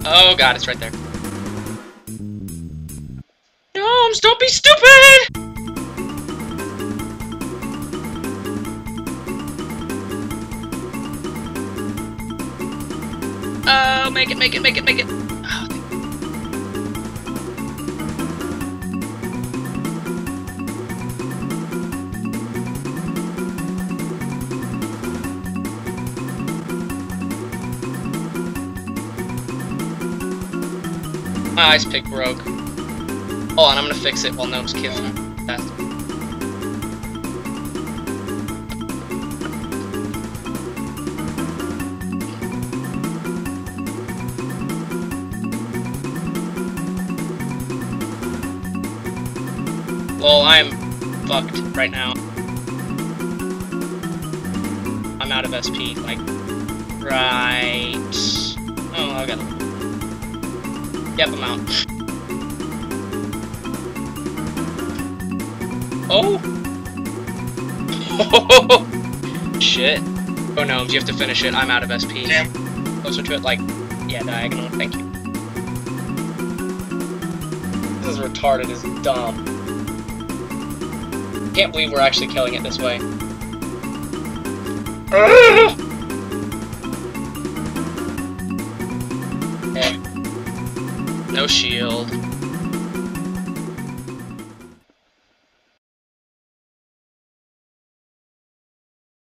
Oh god, it's right there. Gnomes, don't be stupid! Oh, make it, make it, make it, make it. Oh, my ice pick broke. Hold on, I'm gonna fix it while Gnome's killing him. That's... Well, I'm fucked right now. I'm out of SP, like, right... Oh, I got it. Yep, I'm out. Oh! Shit. Oh no, you have to finish it. I'm out of SP. Damn. Closer to it, like, yeah, diagonal. Thank you. This is retarded as dumb. Can't believe we're actually killing it this way. Okay. No shield.